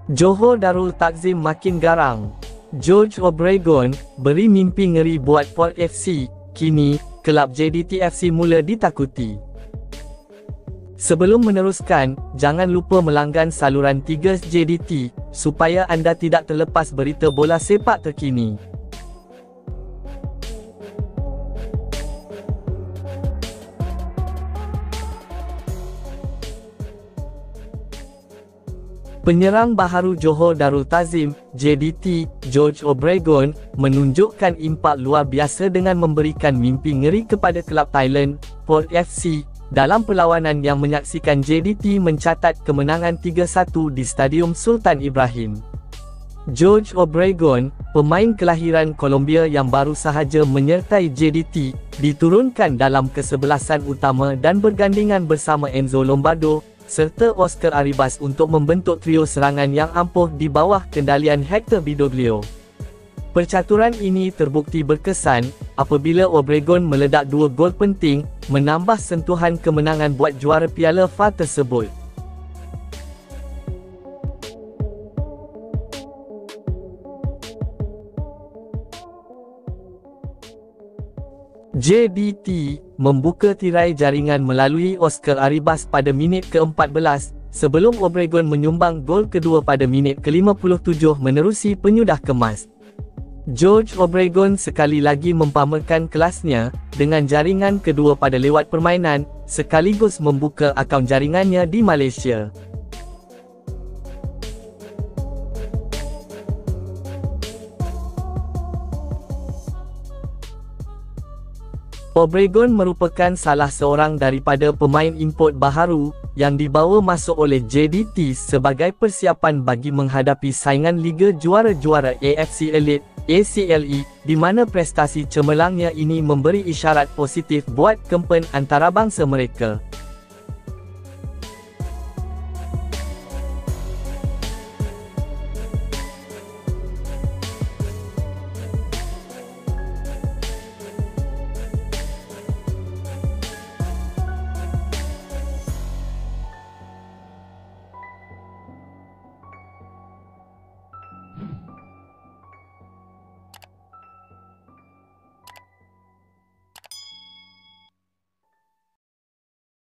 Johor Darul Takzim makin garang. George Obregon beri mimpi ngeri buat Port FC. Kini, kelab JDT FC mula ditakuti. Sebelum meneruskan, jangan lupa melanggan saluran 3 JDT supaya anda tidak terlepas berita bola sepak terkini. Penyerang baharu Johor Darul Takzim, JDT, George Obregon, menunjukkan impak luar biasa dengan memberikan mimpi ngeri kepada kelab Thailand, Port FC, dalam perlawanan yang menyaksikan JDT mencatat kemenangan 3-1 di Stadium Sultan Ibrahim. George Obregon, pemain kelahiran Colombia yang baru sahaja menyertai JDT, diturunkan dalam kesebelasan utama dan bergandingan bersama Enzo Lombardo serta Oscar Arribas untuk membentuk trio serangan yang ampuh di bawah kendalian Hector Bidoglio. Percaturan ini terbukti berkesan apabila Obregon meledak 2 gol penting, menambah sentuhan kemenangan buat juara Piala FA tersebut. JDT membuka tirai jaringan melalui Oscar Arribas pada minit ke-14, sebelum Obregon menyumbang gol kedua pada minit ke-57 menerusi penyudah kemas. George Obregon sekali lagi mempamerkan kelasnya, dengan jaringan kedua pada lewat permainan, sekaligus membuka akaun jaringannya di Malaysia. Obregon merupakan salah seorang daripada pemain import baharu yang dibawa masuk oleh JDT sebagai persiapan bagi menghadapi saingan Liga Juara-Juara AFC Elite (ACLE), di mana prestasi cemerlangnya ini memberi isyarat positif buat kempen antarabangsa mereka.